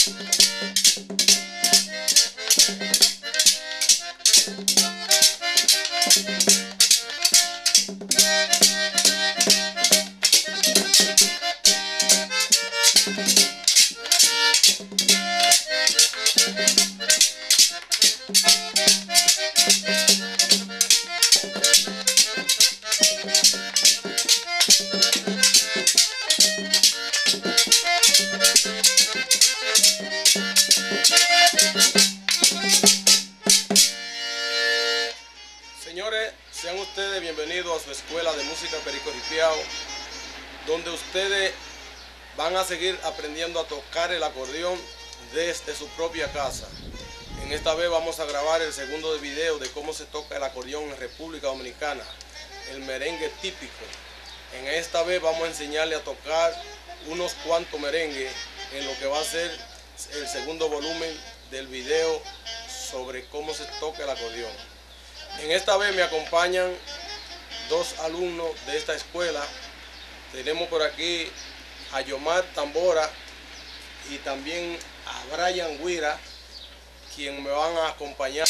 Señores, sean ustedes bienvenidos a su escuela de música Perico Ripiao, donde ustedes van a seguir aprendiendo a tocar el acordeón desde su propia casa. En esta vez vamos a grabar el segundo video de cómo se toca el acordeón en República Dominicana, el merengue típico. En esta vez vamos a enseñarle a tocar unos cuantos merengues en lo que va a ser el segundo volumen del video sobre cómo se toca el acordeón. En esta vez me acompañan dos alumnos de esta escuela. Tenemos por aquí a Yomar Tambora y también a Brian Guira, quien me van a acompañar.